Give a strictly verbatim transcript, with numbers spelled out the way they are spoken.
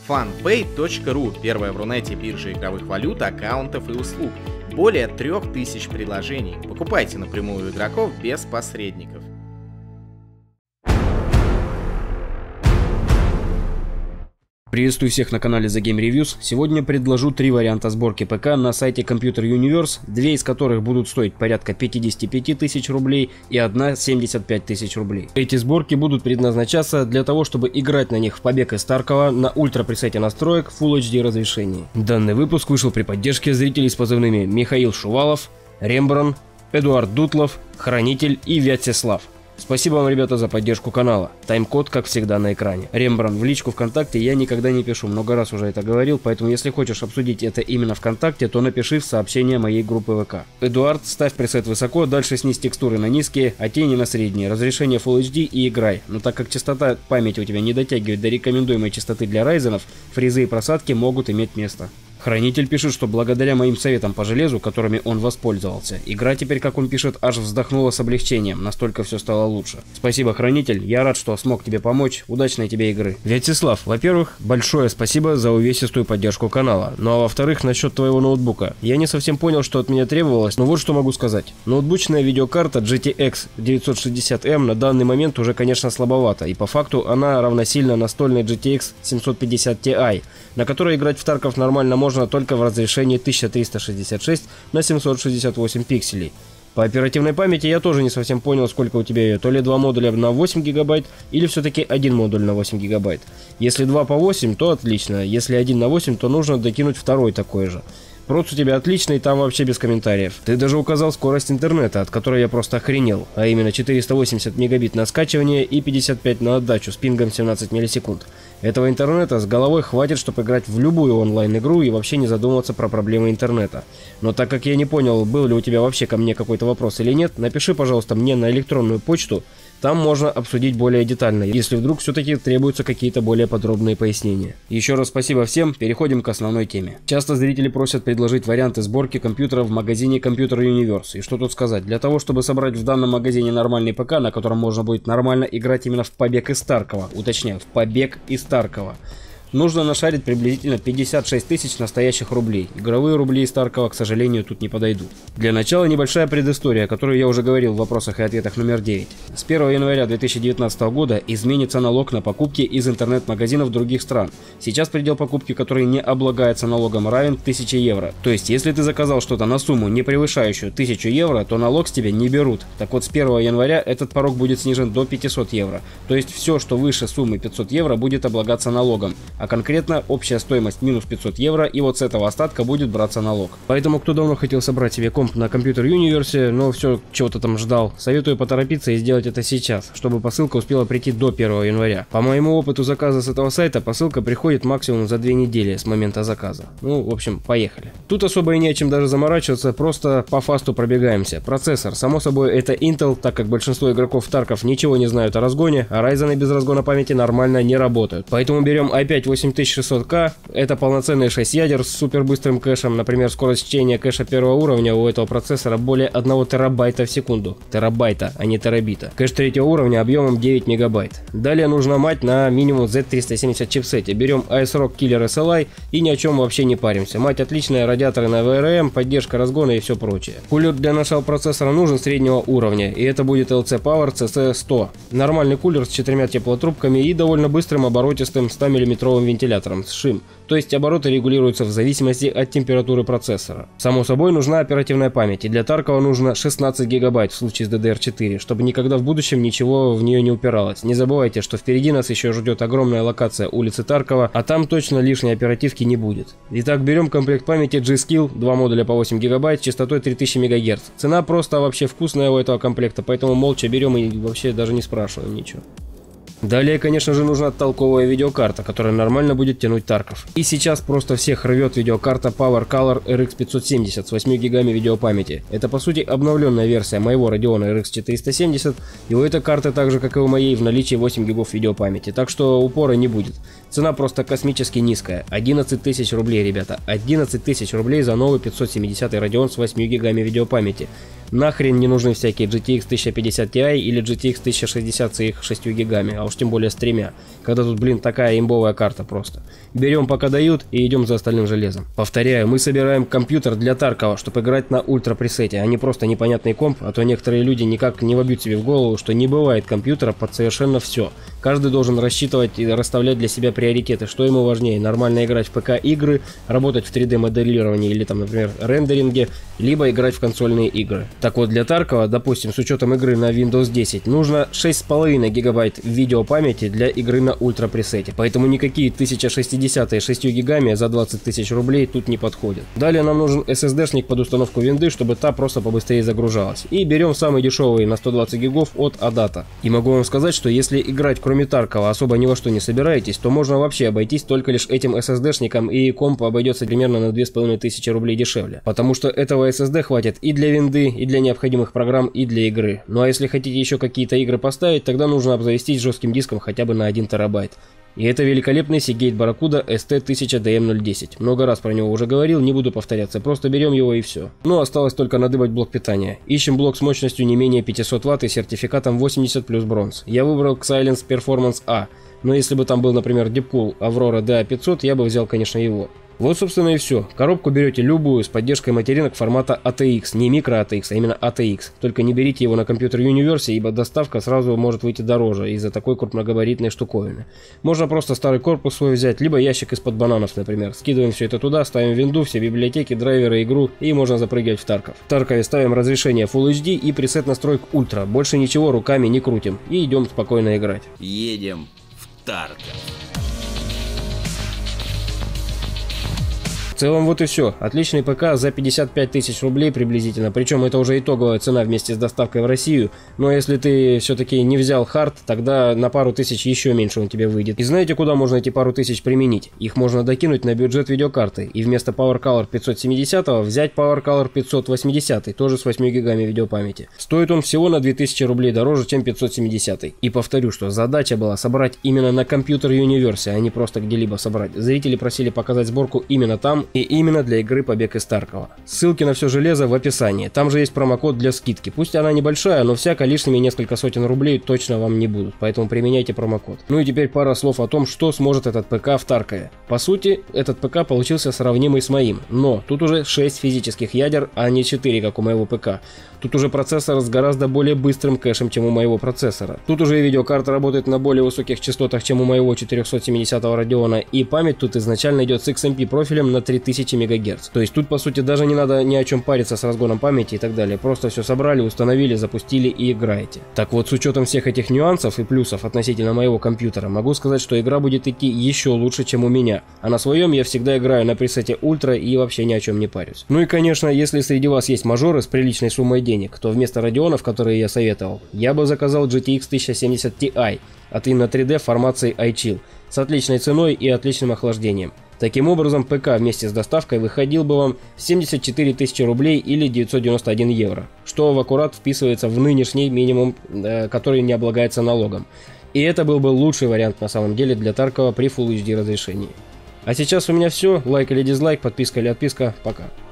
фанпэй точка ру – первая в Рунете биржа игровых валют, аккаунтов и услуг. Более трех тысяч предложений. Покупайте напрямую у игроков без посредников. Приветствую всех на канале The Game Reviews. Сегодня предложу три варианта сборки ПК на сайте Computer Universe, две из которых будут стоить порядка пятьдесят пять тысяч рублей и одна семьдесят пять тысяч рублей. Эти сборки будут предназначаться для того, чтобы играть на них в Побег из Таркова на ультра пресете настроек Full эйч ди разрешении. Данный выпуск вышел при поддержке зрителей с позывными Михаил Шувалов, Рембран, Эдуард Дутлов, Хранитель и Вячеслав. Спасибо вам, ребята, за поддержку канала. Тайм-код, как всегда, на экране. Рембран, в личку ВКонтакте я никогда не пишу, много раз уже это говорил, поэтому если хочешь обсудить это именно ВКонтакте, то напиши в сообщение моей группы ВК. Эдуард, ставь пресет высоко, дальше снизь текстуры на низкие, а тени на средние, разрешение Full эйч ди и играй. Но так как частота памяти у тебя не дотягивает до рекомендуемой частоты для райзенов, фризы и просадки могут иметь место. Хранитель пишет, что благодаря моим советам по железу, которыми он воспользовался, игра теперь, как он пишет, аж вздохнула с облегчением, настолько все стало лучше. Спасибо, Хранитель, я рад, что смог тебе помочь, удачной тебе игры. Вячеслав, во-первых, большое спасибо за увесистую поддержку канала, ну а во-вторых, насчет твоего ноутбука. Я не совсем понял, что от меня требовалось, но вот что могу сказать. Ноутбучная видеокарта джи ти экс девятьсот шестьдесят эм на данный момент уже, конечно, слабовата, и по факту она равносильна настольной джи ти экс семьсот пятьдесят ти ай, на которой играть в Тарков нормально можно только в разрешении тысяча триста шестьдесят шесть на семьсот шестьдесят восемь пикселей. По оперативной памяти я тоже не совсем понял, сколько у тебя ее, то ли два модуля на восемь гигабайт, или все-таки один модуль на восемь гигабайт. Если два по восемь, то отлично, если один на восемь, то нужно докинуть второй такой же. Проц у тебя отличный, там вообще без комментариев. Ты даже указал скорость интернета, от которой я просто охренел, а именно четыреста восемьдесят мегабит на скачивание и пятьдесят пять на отдачу с пингом семнадцать миллисекунд. Этого интернета с головой хватит, чтобы играть в любую онлайн-игру и вообще не задумываться про проблемы интернета. Но так как я не понял, был ли у тебя вообще ко мне какой-то вопрос или нет, напиши, пожалуйста, мне на электронную почту. Там можно обсудить более детально, если вдруг все-таки требуются какие-то более подробные пояснения. Еще раз спасибо всем, переходим к основной теме. Часто зрители просят предложить варианты сборки компьютера в магазине Computer Universe. И что тут сказать, для того, чтобы собрать в данном магазине нормальный ПК, на котором можно будет нормально играть именно в Побег из Таркова, уточняю, в Побег из Таркова, нужно нашарить приблизительно пятьдесят шесть тысяч настоящих рублей. Игровые рубли из Таркова, к сожалению, тут не подойдут. Для начала небольшая предыстория, о которой я уже говорил в вопросах и ответах номер девять. С первого января две тысячи девятнадцатого года изменится налог на покупки из интернет-магазинов других стран. Сейчас предел покупки, который не облагается налогом, равен тысяче евро. То есть, если ты заказал что-то на сумму, не превышающую тысячу евро, то налог с тебя не берут. Так вот, с первого января этот порог будет снижен до пятисот евро. То есть, все, что выше суммы пятьсот евро, будет облагаться налогом. А конкретно общая стоимость минус пятьсот евро, и вот с этого остатка будет браться налог. Поэтому, кто давно хотел собрать себе комп на Computer Universe, но все чего-то там ждал, советую поторопиться и сделать это сейчас, чтобы посылка успела прийти до первого января. По моему опыту заказа с этого сайта, посылка приходит максимум за две недели с момента заказа. Ну, в общем, поехали. Тут особо и не о чем даже заморачиваться, просто по фасту пробегаемся. Процессор, само собой, это Intel, так как большинство игроков Тарков ничего не знают о разгоне, а Ryzen без разгона памяти нормально не работают. Поэтому берем ай пять восемь тысяч шестьсот К, это полноценные шесть ядер с супербыстрым кэшем, например, скорость чтения кэша первого уровня у этого процессора более одного терабайта в секунду. Терабайта, а не терабита. Кэш третьего уровня объемом девять мегабайт. Далее нужна мать на минимум зет триста семьдесят чипсете. Берем ASRock Killer эс эл ай и ни о чем вообще не паримся. Мать отличная, радиаторы на ви ар эм, поддержка разгона и все прочее. Кулер для нашего процессора нужен среднего уровня, и это будет эл си Power си си сто. Нормальный кулер с четырьмя теплотрубками и довольно быстрым оборотистым ста миллиметровым вентилятором с шим. То есть обороты регулируются в зависимости от температуры процессора. Само собой нужна оперативная память, и для Таркова нужно шестнадцать гигабайт в случае с ди ди ар четыре, чтобы никогда в будущем ничего в нее не упиралось. Не забывайте, что впереди нас еще ждет огромная локация улицы Таркова, а там точно лишней оперативки не будет. Итак, берем комплект памяти G-Skill, два модуля по восемь гигабайт, частотой три тысячи мегагерц. Цена просто вообще вкусная у этого комплекта, поэтому молча берем и вообще даже не спрашиваем ничего. Далее, конечно же, нужна толковая видеокарта, которая нормально будет тянуть Тарков. И сейчас просто всех рвет видеокарта PowerColor эр икс пятьсот семьдесят с восьмью гигами видеопамяти. Это по сути обновленная версия моего Radeon эр икс четыреста семьдесят, и у этой карты, так же как и у моей, в наличии восемь гигов видеопамяти, так что упора не будет. Цена просто космически низкая. одиннадцать тысяч рублей, ребята. одиннадцать тысяч рублей за новый пятьсот семьдесят Radeon с восьмью гигами видеопамяти. Нахрен не нужны всякие джи ти экс тысяча пятьдесят ти или джи ти экс тысяча шестьдесят с их шестью гигами, а уж тем более с тремя. Когда тут, блин, такая имбовая карта просто. Берем пока дают и идем за остальным железом. Повторяю, мы собираем компьютер для Таркова, чтобы играть на ультра пресете, а не просто непонятный комп, а то некоторые люди никак не вобьют себе в голову, что не бывает компьютера под совершенно все. Каждый должен рассчитывать и расставлять для себя приоритеты, что ему важнее: нормально играть в ПК игры, работать в три дэ моделировании или там, например, рендеринге, либо играть в консольные игры. Так вот, для Таркова, допустим, с учетом игры на Windows десять, нужно шесть с половиной гигабайт видеопамяти для игры на ультра пресете, поэтому никакие тысяча шестьдесят с шестью гигами за двадцать тысяч рублей тут не подходят. Далее нам нужен эс эс ди-шник под установку винды, чтобы та просто побыстрее загружалась. И берем самый дешевый на сто двадцать гигов от Адата. И могу вам сказать, что если играть кроме Таркова особо ни во что не собираетесь, то можно вообще обойтись только лишь этим эс эс ди-шником, и комп обойдется примерно на две с половиной тысячи рублей дешевле. Потому что этого эс эс ди хватит и для винды, и для необходимых программ, и для игры. Ну а если хотите еще какие-то игры поставить, тогда нужно обзавестись жестким диском хотя бы на один терабайт. И это великолепный Seagate Barracuda эс ти тысяча ди эм ноль десять. Много раз про него уже говорил, не буду повторяться, просто берем его и все. Ну, осталось только надыбать блок питания. Ищем блок с мощностью не менее пятисот ватт и сертификатом восемьдесят плюс бронз. Я выбрал Xilinx Performance A, но если бы там был, например, Deepcool Aurora ди эй пятьсот, я бы взял, конечно, его. Вот, собственно, и все. Коробку берете любую с поддержкой материнок формата эй ти экс, не микро эй ти экс, а именно эй ти экс. Только не берите его на компьютер Universe, ибо доставка сразу может выйти дороже из-за такой крупногабаритной штуковины. Можно просто старый корпус свой взять, либо ящик из-под бананов, например. Скидываем все это туда, ставим винду, все библиотеки, драйверы, игру, и можно запрыгивать в Тарков. В Таркове ставим разрешение Full эйч ди и пресет настроек Ультра. Больше ничего руками не крутим. И идем спокойно играть. Едем в Тарков. В целом вот и все. Отличный ПК за пятьдесят пять тысяч рублей приблизительно. Причем это уже итоговая цена вместе с доставкой в Россию. Но если ты все-таки не взял хард, тогда на пару тысяч еще меньше он тебе выйдет. И знаете, куда можно эти пару тысяч применить? Их можно докинуть на бюджет видеокарты. И вместо PowerColor пятьсот семьдесят взять PowerColor пятьсот восемьдесят, тоже с восьмью гигами видеопамяти. Стоит он всего на две тысячи рублей дороже, чем пятьсот семьдесят. И повторю, что задача была собрать именно на компьютер Universe, а не просто где-либо собрать. Зрители просили показать сборку именно там, и именно для игры «Побег из Таркова». Ссылки на все железо в описании. Там же есть промокод для скидки. Пусть она небольшая, но всяко лишними несколько сотен рублей точно вам не будут. Поэтому применяйте промокод. Ну и теперь пара слов о том, что сможет этот ПК в Таркове. По сути, этот ПК получился сравнимый с моим. Но тут уже шесть физических ядер, а не четыре, как у моего ПК. Тут уже процессор с гораздо более быстрым кэшем, чем у моего процессора. Тут уже и видеокарта работает на более высоких частотах, чем у моего четырехсот семидесятого Radeon. И память тут изначально идет с икс эм пи профилем на три тысячи мегагерц. То есть тут, по сути, даже не надо ни о чем париться с разгоном памяти и так далее. Просто все собрали, установили, запустили и играете. Так вот, с учетом всех этих нюансов и плюсов относительно моего компьютера, могу сказать, что игра будет идти еще лучше, чем у меня. А на своем я всегда играю на пресете Ультра и вообще ни о чем не парюсь. Ну и, конечно, если среди вас есть мажоры с приличной суммой денег, то вместо Radeon'ов, которые я советовал, я бы заказал джи ти экс тысяча семьдесят ти от Inno три дэ формации iChill с отличной ценой и отличным охлаждением. Таким образом, ПК вместе с доставкой выходил бы вам семьдесят четыре тысячи рублей или девятьсот девяносто один евро, что в аккурат вписывается в нынешний минимум, который не облагается налогом. И это был бы лучший вариант на самом деле для Таркова при Full эйч ди разрешении. А сейчас у меня все. Лайк или дизлайк, подписка или отписка. Пока.